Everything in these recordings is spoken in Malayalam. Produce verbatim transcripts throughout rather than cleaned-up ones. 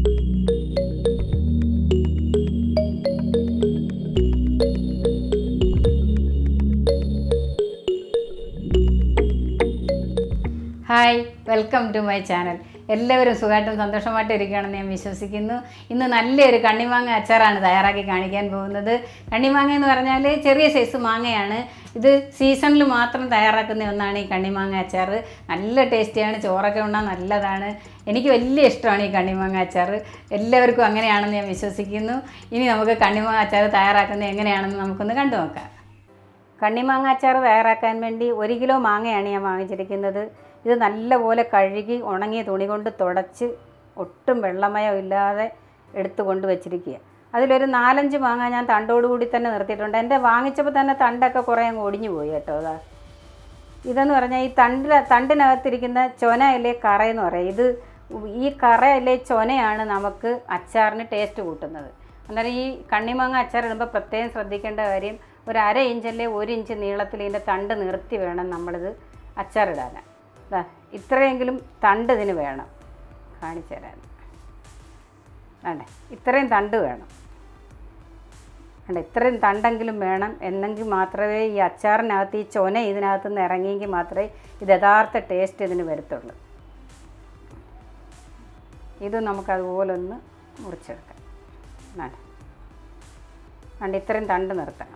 Hi, welcome to my channel. എല്ലാവരും സുഖമായിട്ടും സന്തോഷമായിട്ടും ഇരിക്കുകയാണെന്ന് ഞാൻ വിശ്വസിക്കുന്നു. ഇന്ന് നല്ലൊരു കണ്ണിമാങ്ങ അച്ചാറാണ് തയ്യാറാക്കി കാണിക്കാൻ പോകുന്നത്. കണ്ണിമാങ്ങ എന്ന് പറഞ്ഞാൽ ചെറിയ സൈസ് മാങ്ങയാണ്. ഇത് സീസണിൽ മാത്രം തയ്യാറാക്കുന്ന ഒന്നാണ് ഈ കണ്ണിമാങ്ങ അച്ചാർ. നല്ല ടേസ്റ്റിയാണ്, ചോറൊക്കെ ഉണ്ണാൻ നല്ലതാണ്. എനിക്ക് വലിയ ഇഷ്ടമാണ് ഈ കണ്ണിമാങ്ങ അച്ചാർ. എല്ലാവർക്കും അങ്ങനെയാണെന്ന് ഞാൻ വിശ്വസിക്കുന്നു. ഇനി നമുക്ക് കണ്ണിമാങ്ങ അച്ചാർ തയ്യാറാക്കുന്നത് എങ്ങനെയാണെന്ന് നമുക്കൊന്ന് കണ്ടു നോക്കാം. കണ്ണിമാങ്ങ അച്ചാർ തയ്യാറാക്കാൻ വേണ്ടി ഒരു കിലോ മാങ്ങയാണ് ഞാൻ വാങ്ങിച്ചിരിക്കുന്നത്. ഇത് നല്ലപോലെ കഴുകി ഉണങ്ങിയ തുണി കൊണ്ട് തുടച്ച് ഒട്ടും വെള്ളമയം ഇല്ലാതെ എടുത്തു കൊണ്ട് വെച്ചിരിക്കുക. അതിലൊരു നാലഞ്ച് മാങ്ങ ഞാൻ തണ്ടോടുകൂടി തന്നെ നിർത്തിയിട്ടുണ്ട്. എൻ്റെ വാങ്ങിച്ചപ്പോൾ തന്നെ തണ്ടൊക്കെ കുറേ അങ്ങ് ഒടിഞ്ഞു പോയി കേട്ടോ. അതാ ഇതെന്ന് പറഞ്ഞാൽ ഈ തണ്ടിൽ തണ്ടിനകത്തിരിക്കുന്ന ചൊനയിലെ കറയെന്ന് പറയും. ഇത് ഈ കറയിലെ ചൊനയാണ് നമുക്ക് അച്ചാറിന് ടേസ്റ്റ് കൂട്ടുന്നത്. അന്നേരം ഈ കണ്ണിമാങ്ങ അച്ചാർ ഇടുമ്പോൾ പ്രത്യേകം ശ്രദ്ധിക്കേണ്ട കാര്യം, ഒരു അര ഇഞ്ചല്ലേ ഒരു ഇഞ്ച് നീളത്തിൽ ഇതിൻ്റെ തണ്ട് നിർത്തി വേണം നമ്മളിത് അച്ചാറിടാൻ. അതാ ഇത്രയെങ്കിലും തണ്ട് ഇതിന് വേണം. കാണിച്ചു തരാൻ വേണ്ടേ, ഇത്രയും തണ്ട് വേണം. വേണ്ട, ഇത്രയും തണ്ടെങ്കിലും വേണം. എന്നെങ്കിൽ മാത്രമേ ഈ അച്ചാറിനകത്ത് ഈ ചൊന ഇതിനകത്ത് നിന്ന് ഇറങ്ങിയെങ്കിൽ മാത്രമേ ഇത് യഥാർത്ഥ ടേസ്റ്റ് ഇതിന് വരത്തുള്ളൂ. ഇത് നമുക്കതുപോലെ ഒന്ന് മുറിച്ചെടുക്കാം. വേണ്ട വേണ്ട ഇത്രയും തണ്ട് നിർത്തണം.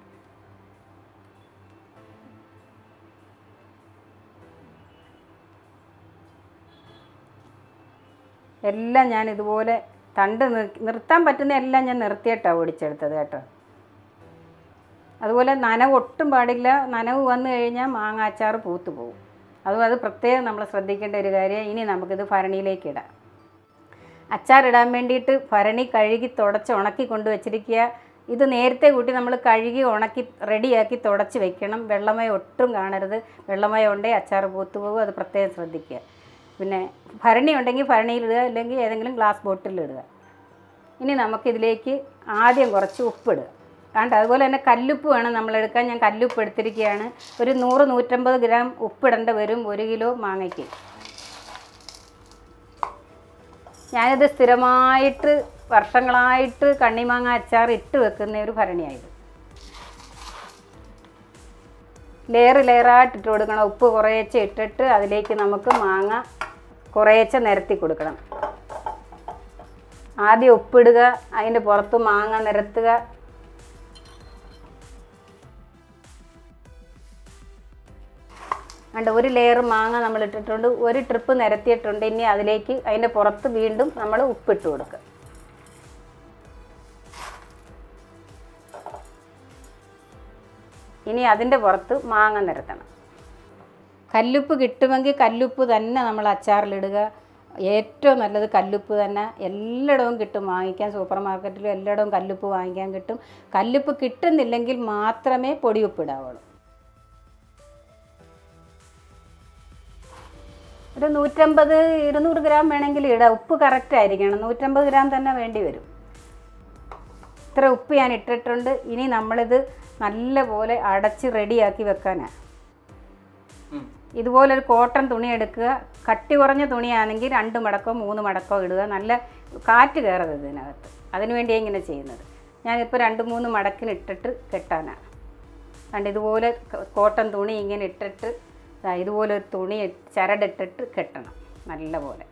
എല്ലാം ഞാൻ ഇതുപോലെ തണ്ട് നിർത്താൻ പറ്റുന്ന എല്ലാം ഞാൻ നിർത്തിയിട്ടാണ് ഒടിച്ചെടുത്തത് കേട്ടോ. അതുപോലെ നനവ് ഒട്ടും പാടില്ല. നനവ് വന്നു കഴിഞ്ഞാൽ മാങ്ങ അച്ചാർ പൂത്തു പോകും. അതും അത് പ്രത്യേകം നമ്മൾ ശ്രദ്ധിക്കേണ്ട ഒരു കാര്യം. ഇനി നമുക്കിത് ഭരണിയിലേക്ക് ഇടാം. അച്ചാറിടാൻ വേണ്ടിയിട്ട് ഭരണി കഴുകി തുടച്ച് ഉണക്കി കൊണ്ട് വെച്ചിരിക്കുക. ഇത് നേരത്തെ കൂട്ടി നമ്മൾ കഴുകി ഉണക്കി റെഡിയാക്കി തുടച്ച് വെക്കണം. വെള്ളമയം ഒട്ടും കാണരുത്. വെള്ളമയം ഉണ്ടെങ്കിൽ അച്ചാർ പൂത്തു പോകും. അത് പ്രത്യേകം ശ്രദ്ധിക്കുക. പിന്നെ ഭരണി ഉണ്ടെങ്കിൽ ഭരണിയിലിടുക, അല്ലെങ്കിൽ ഏതെങ്കിലും ഗ്ലാസ് ബോട്ടിലിടുക. ഇനി നമുക്കിതിലേക്ക് ആദ്യം കുറച്ച് ഉപ്പിടുക. കാരണം അതുപോലെ തന്നെ കല്ലുപ്പ് വേണം നമ്മളെടുക്കാൻ. ഞാൻ കല്ലുപ്പ് എടുത്തിരിക്കുകയാണ്. ഒരു നൂറ് നൂറ്റമ്പത് ഗ്രാം ഉപ്പിടേണ്ട വരും ഒരു കിലോ മാങ്ങയ്ക്ക്. ഞാനിത് സ്ഥിരമായിട്ട് വർഷങ്ങളായിട്ട് കണ്ണിമാങ്ങ അച്ചാർ ഇട്ട് വെക്കുന്ന ഒരു ഭരണിയായത്. ലെയർ ലെയറായിട്ട് ഇട്ട് കൊടുക്കണം. ഉപ്പ് കുറേശ്ശെ ഇട്ടിട്ട് അതിലേക്ക് നമുക്ക് മാങ്ങ കുറേശ്ശെ നിരത്തി കൊടുക്കണം. ആദ്യം ഉപ്പിടുക, അതിൻ്റെ പുറത്ത് മാങ്ങ നിരത്തുക. അണ്ട് ഒരു ലെയർ മാങ്ങ നമ്മൾ ഇട്ടിട്ടുണ്ട്, ഒരു ട്രിപ്പ് നിരത്തിയിട്ടുണ്ട്. ഇനി അതിലേക്ക് അതിൻ്റെ പുറത്ത് വീണ്ടും നമ്മൾ ഉപ്പിട്ട് കൊടുക്കുക. ഇനി അതിൻ്റെ പുറത്ത് മാങ്ങ നിരത്തണം. കല്ലുപ്പ് കിട്ടുമെങ്കിൽ കല്ലുപ്പ് തന്നെ നമ്മൾ അച്ചാറിലിടുക. ഏറ്റവും നല്ലത് കല്ലുപ്പ് തന്നെ. എല്ലായിടവും കിട്ടും വാങ്ങിക്കാൻ, സൂപ്പർ മാർക്കറ്റിലും എല്ലായിടവും കല്ലുപ്പ് വാങ്ങിക്കാൻ കിട്ടും. കല്ലുപ്പ് കിട്ടുന്നില്ലെങ്കിൽ മാത്രമേ പൊടിയുപ്പ് ഇടാവുള്ളൂ. ഒരു നൂറ്റമ്പത് ഇരുന്നൂറ് ഗ്രാം വേണമെങ്കിൽ ഇടാം. ഉപ്പ് കറക്റ്റ് ആയിരിക്കണം. നൂറ്റമ്പത് ഗ്രാം തന്നെ വേണ്ടി വരും. ഇത്ര ഉപ്പ് ഞാൻ ഇട്ടിട്ടുണ്ട്. ഇനി നമ്മളിത് നല്ലപോലെ അടച്ച് റെഡിയാക്കി വെക്കാനാണ്. ഇതുപോലൊരു കോട്ടൺ തുണി എടുക്കുക. കട്ടി കുറഞ്ഞ തുണിയാണെങ്കിൽ രണ്ട് മടക്കോ മൂന്ന് മടക്കോ ഇടുക. നല്ല കാറ്റ് കയറരുത് ഇതിനകത്ത്. അതിനുവേണ്ടിയാണ് ഇങ്ങനെ ചെയ്യുന്നത്. ഞാനിപ്പോൾ രണ്ട് മൂന്ന് മടക്കിന് ഇട്ടിട്ട് കെട്ടാനാണ്. കണ്ട് ഇതുപോലെ കോട്ടൺ തുണി ഇങ്ങനെ ഇട്ടിട്ട് ഇതുപോലെ ഒരു തുണി ചരടിട്ടിട്ട് കെട്ടണം നല്ല പോലെ.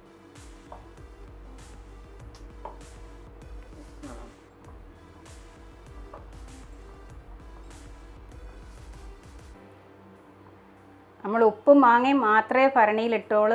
നമ്മൾ ഉപ്പും മാങ്ങയും മാത്രമേ ഭരണിയിലിട്ടോളൂ.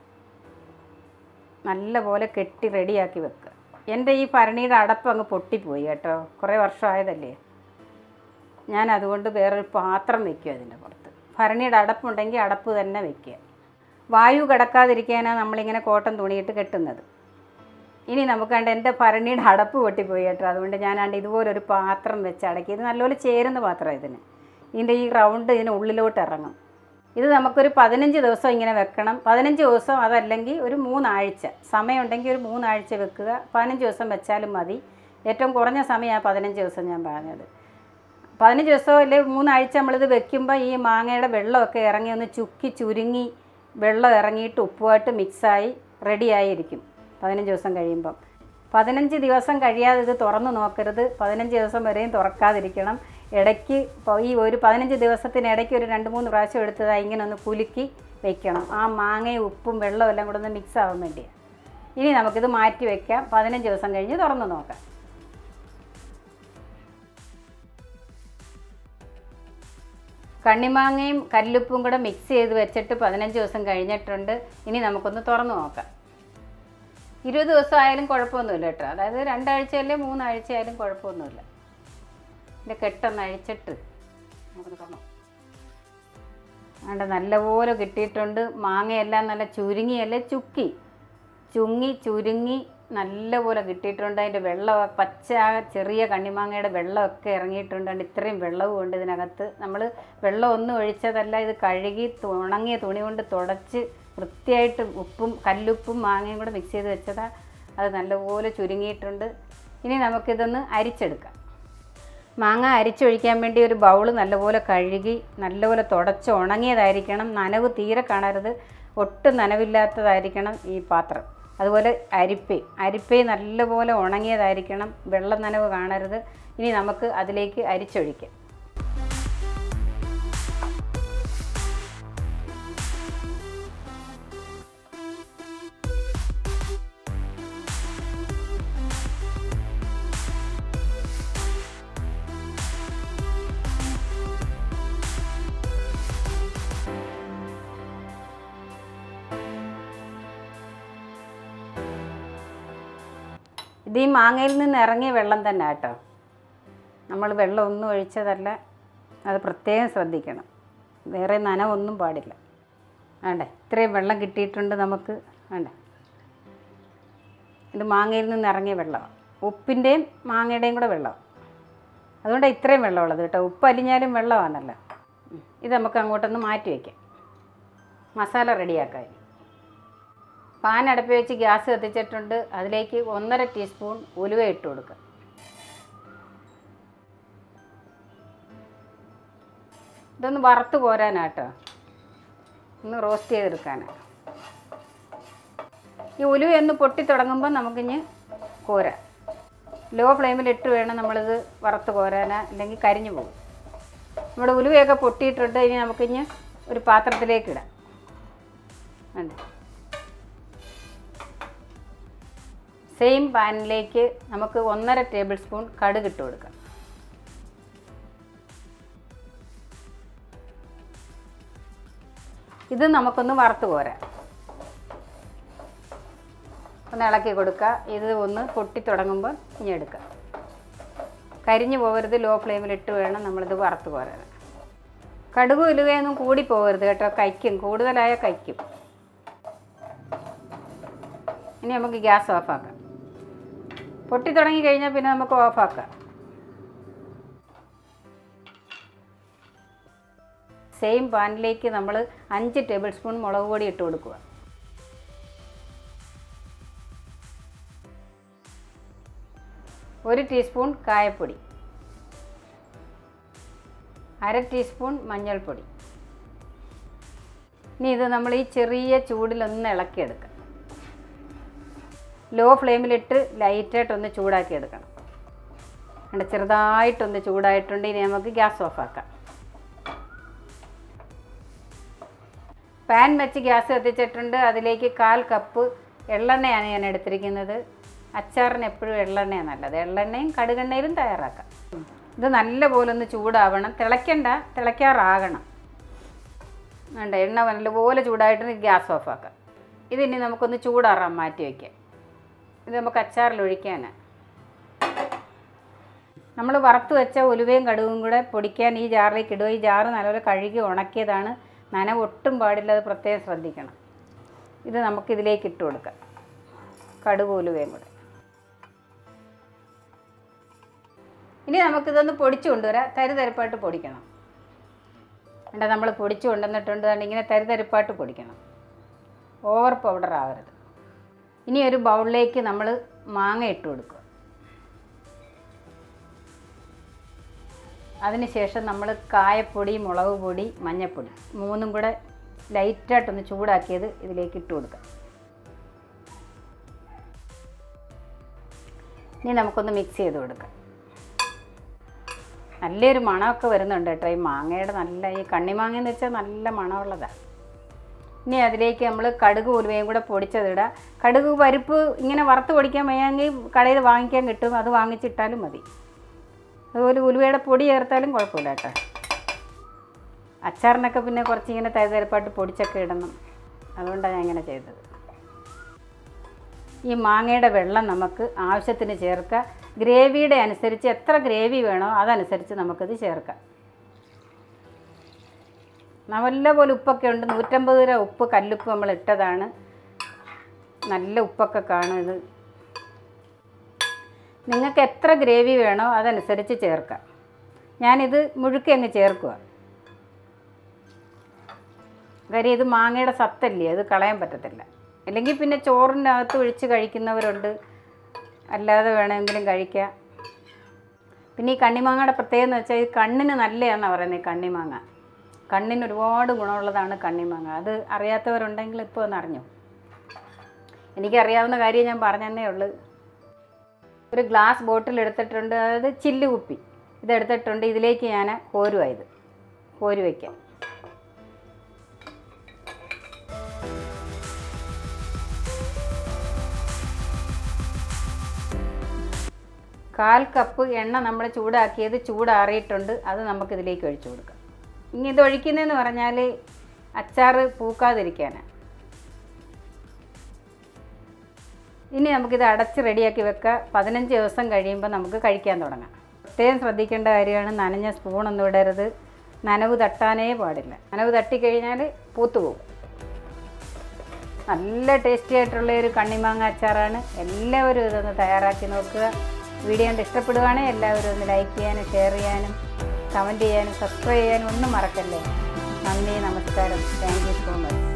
നല്ല പോലെ കെട്ടി റെഡിയാക്കി വെക്കുക. എൻ്റെ ഈ ഭരണിയുടെ അടപ്പ് അങ്ങ് പൊട്ടിപ്പോയി കേട്ടോ. കുറേ വർഷമായതല്ലേ. ഞാൻ അതുകൊണ്ട് വേറൊരു പാത്രം വയ്ക്കുക അതിൻ്റെ പുറത്ത്. ഭരണിയുടെ അടപ്പുണ്ടെങ്കിൽ അടപ്പ് തന്നെ വയ്ക്കുക. വായു കിടക്കാതിരിക്കാനാണ് നമ്മളിങ്ങനെ കോട്ടൺ തുണിയിട്ട് കെട്ടുന്നത്. ഇനി നമുക്ക് കണ്ട് എൻ്റെ ഭരണിയുടെ അടപ്പ് പൊട്ടിപ്പോയി കേട്ടോ. അതുകൊണ്ട് ഞാനാണ്ട് ഇതുപോലൊരു പാത്രം വെച്ച് അടക്കി. ഇത് നല്ലപോലെ ചേരുന്ന പാത്രം ഇതിന്. ഇതിൻ്റെ ഈ റൗണ്ട് ഇതിന് ഉള്ളിലോട്ട് ഇറങ്ങും. ഇത് നമുക്കൊരു പതിനഞ്ച് ദിവസം ഇങ്ങനെ വെക്കണം. പതിനഞ്ച് ദിവസം അതല്ലെങ്കിൽ ഒരു മൂന്നാഴ്ച സമയമുണ്ടെങ്കിൽ ഒരു മൂന്നാഴ്ച വെക്കുക. പതിനഞ്ച് ദിവസം വെച്ചാലും മതി. ഏറ്റവും കുറഞ്ഞ സമയമാണ് പതിനഞ്ച് ദിവസം ഞാൻ പറഞ്ഞത്. പതിനഞ്ച് ദിവസം അല്ലെങ്കിൽ മൂന്നാഴ്ച നമ്മളിത് വെക്കുമ്പോൾ ഈ മാങ്ങയുടെ വെള്ളമൊക്കെ ഇറങ്ങി ഒന്ന് ചുക്കി ചുരുങ്ങി വെള്ളം ഇറങ്ങിയിട്ട് ഉപ്പുമായിട്ട് മിക്സായി റെഡിയായിരിക്കും. പതിനഞ്ച് ദിവസം കഴിയുമ്പം. പതിനഞ്ച് ദിവസം കഴിയാതെ ഇത് തുറന്ന് നോക്കരുത്. പതിനഞ്ച് ദിവസം വരെയും തുറക്കാതിരിക്കണം. ഇടയ്ക്ക് ഈ ഒരു പതിനഞ്ച് ദിവസത്തിനിടയ്ക്ക് ഒരു രണ്ട് മൂന്ന് പ്രാവശ്യം എടുത്തതായി ഇങ്ങനെ ഒന്ന് കുലുക്കി വെക്കണം. ആ മാങ്ങയും ഉപ്പും വെള്ളവും എല്ലാം കൂടെ ഒന്ന് മിക്സ് ആവാൻ വേണ്ടിയാണ്. ഇനി നമുക്കിത് മാറ്റി വയ്ക്കാം. പതിനഞ്ച് ദിവസം കഴിഞ്ഞ് തുറന്ന് നോക്കാം. കണ്ണിമാങ്ങയും കല്ലുപ്പും കൂടെ മിക്സ് ചെയ്ത് വെച്ചിട്ട് പതിനഞ്ച് ദിവസം കഴിഞ്ഞിട്ടുണ്ട്. ഇനി നമുക്കൊന്ന് തുറന്ന് നോക്കാം. ഇരുപത് ദിവസം ആയാലും കുഴപ്പമൊന്നുമില്ല കേട്ടോ. അതായത് രണ്ടാഴ്ചയല്ലേ മൂന്നാഴ്ച ആയാലും കുഴപ്പമൊന്നുമില്ല. ഇതിൻ്റെ കെട്ടൊന്ന് അഴിച്ചിട്ട് നമുക്ക് തുറന്നു. അതുകൊണ്ട് നല്ലപോലെ കിട്ടിയിട്ടുണ്ട്. മാങ്ങയെല്ലാം നല്ല ചുരുങ്ങിയല്ലേ ചുക്കി ചുങ്ങി ചുരുങ്ങി നല്ലപോലെ കിട്ടിയിട്ടുണ്ട്. അതിൻ്റെ വെള്ളം പച്ച ചെറിയ കണ്ണിമാങ്ങയുടെ വെള്ളമൊക്കെ ഇറങ്ങിയിട്ടുണ്ട്. ഇത്രയും വെള്ളവും ഉണ്ട് ഇതിനകത്ത്. നമ്മൾ വെള്ളം ഒന്നും ഒഴിച്ചതല്ല, ഇത് കഴുകി ഉണങ്ങിയ തുണി കൊണ്ട് തുടച്ച് വൃത്തിയായിട്ട് ഉപ്പും കല്ലുപ്പും മാങ്ങയും കൂടെ മിക്സ് ചെയ്ത് വെച്ചതാണ്. അത് നല്ലപോലെ ചുരുങ്ങിയിട്ടുണ്ട്. ഇനി നമുക്കിതൊന്ന് അരിച്ചെടുക്കാം. മാങ്ങ അരിച്ചൊഴിക്കാൻ വേണ്ടി ഒരു ബൗള് നല്ലപോലെ കഴുകി നല്ലപോലെ തുടച്ച് ഉണങ്ങിയതായിരിക്കണം. നനവ് തീരെ കാണരുത്, ഒട്ടും നനവില്ലാത്തതായിരിക്കണം ഈ പാത്രം. അതുപോലെ അരിപ്പ അരിപ്പ നല്ലപോലെ ഉണങ്ങിയതായിരിക്കണം, വെള്ളം നനവ് കാണരുത്. ഇനി നമുക്ക് അതിലേക്ക് അരിച്ചൊഴിക്കാം. ഇത് ഈ മാങ്ങയിൽ നിന്ന് ഇറങ്ങിയ വെള്ളം തന്നെ കേട്ടോ. നമ്മൾ വെള്ളം ഒന്നും ഒഴിച്ചതല്ല, അത് പ്രത്യേകം ശ്രദ്ധിക്കണം. വേറെ നനവൊന്നും പാടില്ല. വേണ്ടേ ഇത്രയും വെള്ളം കിട്ടിയിട്ടുണ്ട് നമുക്ക്. വേണ്ടേ ഇത് മാങ്ങയിൽ നിന്ന് ഇറങ്ങിയ വെള്ളമാണ്, ഉപ്പിൻ്റെയും മാങ്ങയുടെയും കൂടെ വെള്ളമാണ്. അതുകൊണ്ടാണ് ഇത്രയും വെള്ളമുള്ളത് കേട്ടോ. ഉപ്പ് അലിഞ്ഞാലും വെള്ളമാണല്ലോ. ഇത് നമുക്ക് അങ്ങോട്ടൊന്ന് മാറ്റി വയ്ക്കാം. മസാല റെഡിയാക്കാം. പാൻ അടുപ്പ് വെച്ച് ഗ്യാസ് കത്തിച്ചിട്ടുണ്ട്. അതിലേക്ക് ഒന്നര ടീസ്പൂൺ ഉലുവ ഇട്ട് കൊടുക്കുക. ഇതൊന്ന് വറുത്ത് കോരാനാട്ടോ, ഒന്ന് റോസ്റ്റ് ചെയ്തെടുക്കാനാണ്. ഈ ഉലുവ ഒന്ന് പൊട്ടി തുടങ്ങുമ്പോൾ നമുക്കിഞ്ഞ് കോരാം. ലോ ഫ്ലെയിമിലിട്ട് വേണം നമ്മളിത് വറുത്ത് കോരാനാ, അല്ലെങ്കിൽ കരിഞ്ഞു പോകും. നമ്മുടെ ഉലുവയൊക്കെ പൊട്ടിയിട്ടുണ്ട്. ഇനി നമുക്കിഞ്ഞ് ഒരു പാത്രത്തിലേക്ക് ഇടാം. വേണ്ട സെയിം പാനിലേക്ക് നമുക്ക് ഒന്നര ടേബിൾ സ്പൂൺ കടുക് ഇട്ട് കൊടുക്കാം. ഇത് നമുക്കൊന്ന് വറുത്ത് കോരാം. ഒന്ന് ഇളക്കി കൊടുക്കുക. ഇത് ഒന്ന് പൊട്ടി തുടങ്ങുമ്പോൾ ഇനി എടുക്കുക. കരിഞ്ഞു പോകരുത്, ലോ ഫ്ലെയിമിലിട്ട് വേണം നമ്മളിത് വറുത്ത് കോരാൻ. കടുക് ഉലുവയൊന്നും കൂടി പോകരുത് കേട്ടോ, കയ്ക്കും, കൂടുതലായ കയ്ക്കും. ഇനി നമുക്ക് ഗ്യാസ് ഓഫാക്കാം. പൊട്ടി തുടങ്ങി കഴിഞ്ഞാൽ പിന്നെ നമുക്ക് ഓഫാക്കാം. സെയിം പാനിലേക്ക് നമ്മൾ അഞ്ച് ടേബിൾ സ്പൂൺ മുളക് പൊടി ഇട്ട് കൊടുക്കുക. ഒരു ടീസ്പൂൺ കായപ്പൊടി, അര ടീസ്പൂൺ മഞ്ഞൾപ്പൊടി. ഇനി ഇത് നമ്മൾ ഈ ചെറിയ ചൂടിലൊന്ന് ഇളക്കിയെടുക്കാം. ലോ ഫ്ലെയിമിലിട്ട് ലൈറ്റായിട്ടൊന്ന് ചൂടാക്കി എടുക്കണം. അവിടെ ചെറുതായിട്ടൊന്ന് ചൂടായിട്ടുണ്ട്. ഇനി നമുക്ക് ഗ്യാസ് ഓഫാക്കാം. പാൻ വെച്ച് ഗ്യാസ് കത്തിച്ചിട്ടുണ്ട്. അതിലേക്ക് കാൽ കപ്പ് എള്ളെണ്ണയാണ് ഞാൻ എടുത്തിരിക്കുന്നത്. അച്ചാറിന് എപ്പോഴും എള്ളെണ്ണയാണ് നല്ലത്. എള്ളെണ്ണയും കടുകെണ്ണയിലും തയ്യാറാക്കാം. ഇത് നല്ലപോലെ ഒന്ന് ചൂടാവണം. തിളയ്ക്കണ്ട, തിളയ്ക്കാറാകണം. വേണ്ട എണ്ണ നല്ലപോലെ ചൂടായിട്ട് ഗ്യാസ് ഓഫാക്കാം. ഇതിനി നമുക്കൊന്ന് ചൂടാറാൻ മാറ്റി വയ്ക്കാം. ഇത് നമുക്ക് അച്ചാറിൽ ഒഴിക്കാനാണ്. നമ്മൾ വറുത്ത് വെച്ച ഉലുവയും കടുകും കൂടെ പൊടിക്കാൻ ഈ ജാറിലേക്ക് ഇടുക. ഈ ജാറ് നല്ലപോലെ കഴുകി ഉണക്കിയതാണ്. നനവ് ഒട്ടും പാടില്ല, അത് പ്രത്യേകം ശ്രദ്ധിക്കണം. ഇത് നമുക്കിതിലേക്ക് ഇട്ട് കൊടുക്കാം, കടുക് ഉലുവയും കൂടെ. ഇനി നമുക്കിതൊന്ന് പൊടിച്ചു കൊണ്ടുവരാം. തരിതരിപ്പായിട്ട് പൊടിക്കണം. വേണ്ട നമ്മൾ പൊടിച്ചു കൊണ്ടുവന്നിട്ടുണ്ട്. ഇങ്ങനെ തരിതരിപ്പായിട്ട് പൊടിക്കണം, ഓവർ പൗഡർ ആവരുത്. ഇനി ഒരു ബൗളിലേക്ക് നമ്മൾ മാങ്ങ ഇട്ട് കൊടുക്കുക. അതിനുശേഷം നമ്മൾ കായപ്പൊടി, മുളക് പൊടി, മഞ്ഞൾപ്പൊടി മൂന്നും കൂടെ ലൈറ്റായിട്ടൊന്ന് ചൂടാക്കിയത് ഇതിലേക്ക് ഇട്ട് കൊടുക്കുക. ഇനി നമുക്കൊന്ന് മിക്സ് ചെയ്ത് കൊടുക്കാം. നല്ലൊരു മണമൊക്കെ വരുന്നുണ്ട് കേട്ടോ. ഈ മാങ്ങയുടെ നല്ല ഈ കണ്ണിമാങ്ങ എന്ന് വെച്ചാൽ നല്ല മണമുള്ളതാണ്. ഇനി അതിലേക്ക് നമ്മൾ കടുക് ഉലുവയും കൂടെ പൊടിച്ചതിടുക. കടുക് പരിപ്പ് ഇങ്ങനെ വറുത്ത് പൊടിക്കാൻ വയ്യെങ്കിൽ കടയിൽ വാങ്ങിക്കാൻ കിട്ടും, അത് വാങ്ങിച്ചിട്ടാലും മതി. അതുപോലെ ഉലുവയുടെ പൊടി ചേർത്താലും കുഴപ്പമില്ല കേട്ടോ. അച്ചാറിനൊക്കെ പിന്നെ കുറച്ചിങ്ങനെ തരിതരിപ്പായിട്ട് പൊടിച്ചൊക്കെ ഇടണം, അതുകൊണ്ടാണ് ഞാൻ ഇങ്ങനെ ചെയ്തത്. ഈ മാങ്ങയുടെ വെള്ളം നമുക്ക് ആവശ്യത്തിന് ചേർക്കാം. ഗ്രേവിയുടെ അനുസരിച്ച് എത്ര ഗ്രേവി വേണോ അതനുസരിച്ച് നമുക്കത് ചേർക്കാം. നല്ലപോലെ ഉപ്പൊക്കെ ഉണ്ട്. നൂറ്റമ്പത് രൂപ ഉപ്പ് കല്ലുപ്പ് നമ്മൾ ഇട്ടതാണ്. നല്ല ഉപ്പൊക്കെ കാണും ഇത്. നിങ്ങൾക്ക് എത്ര ഗ്രേവി വേണോ അതനുസരിച്ച് ചേർക്കാം. ഞാനിത് മുഴുക്കെ അങ്ങ് ചേർക്കുക. കാര്യം ഇത് മാങ്ങയുടെ സത്തല്ലേ, അത് കളയാൻ പറ്റത്തില്ല. അല്ലെങ്കിൽ പിന്നെ ചോറിനകത്ത് ഒഴിച്ച് കഴിക്കുന്നവരുണ്ട്, അല്ലാതെ വേണമെങ്കിലും കഴിക്കാം. പിന്നെ ഈ കണ്ണിമാങ്ങയുടെ പ്രത്യേകത എന്ന് വെച്ചാൽ ഈ കണ്ണിന് നല്ലതാണെന്നാണ് പറയുന്നത്. കണ്ണിമാങ്ങ കണ്ണിന് ഒരുപാട് ഗുണമുള്ളതാണ് കണ്ണിമാങ്ങ. അത് അറിയാത്തവരുണ്ടെങ്കിൽ ഇപ്പോൾ ഒന്ന് അറിഞ്ഞു. എനിക്കറിയാവുന്ന കാര്യം ഞാൻ പറഞ്ഞതന്നേ ഉള്ളൂ. ഒരു ഗ്ലാസ് ബോട്ടിൽ എടുത്തിട്ടുണ്ട്, അതായത് ചില്ല് കുപ്പി ഇതെടുത്തിട്ടുണ്ട്. ഇതിലേക്ക് ഞാൻ കോരുവാ, ഇത് കോരി വയ്ക്കാം. കാൽ കപ്പ് എണ്ണ നമ്മൾ ചൂടാക്കിയത് ചൂടാറിയിട്ടുണ്ട്, അത് നമുക്കിതിലേക്ക് ഒഴിച്ചു കൊടുക്കാം. ഇനി ഇത് ഒഴിക്കുന്നതെന്ന് പറഞ്ഞാൽ അച്ചാർ പൂക്കാതിരിക്കാനാണ്. ഇനി നമുക്കിത് അടച്ച് റെഡിയാക്കി വെക്കാം. പതിനഞ്ച് ദിവസം കഴിയുമ്പോൾ നമുക്ക് കഴിക്കാൻ തുടങ്ങാം. പ്രത്യേകം ശ്രദ്ധിക്കേണ്ട കാര്യമാണ്, നനഞ്ഞ സ്പൂണൊന്നും ഇടരുത്. നനവ് തട്ടാനേ പാടില്ല. നനവ് തട്ടിക്കഴിഞ്ഞാൽ പൂത്തുപോകും. നല്ല ടേസ്റ്റി ആയിട്ടുള്ള ഒരു കണ്ണിമാങ്ങ അച്ചാറാണ്. എല്ലാവരും ഇതൊന്ന് തയ്യാറാക്കി നോക്കുക. വീഡിയോ കണ്ട് ഇഷ്ടപ്പെടുകയാണെങ്കിൽ എല്ലാവരും ഒന്ന് ലൈക്ക് ചെയ്യാനും ഷെയർ ചെയ്യാനും കമൻറ്റ് ചെയ്യാനും സബ്സ്ക്രൈബ് ചെയ്യാനും ഒന്നും മറക്കല്ലേ. നന്ദി, നമസ്കാരം. Thank you so much.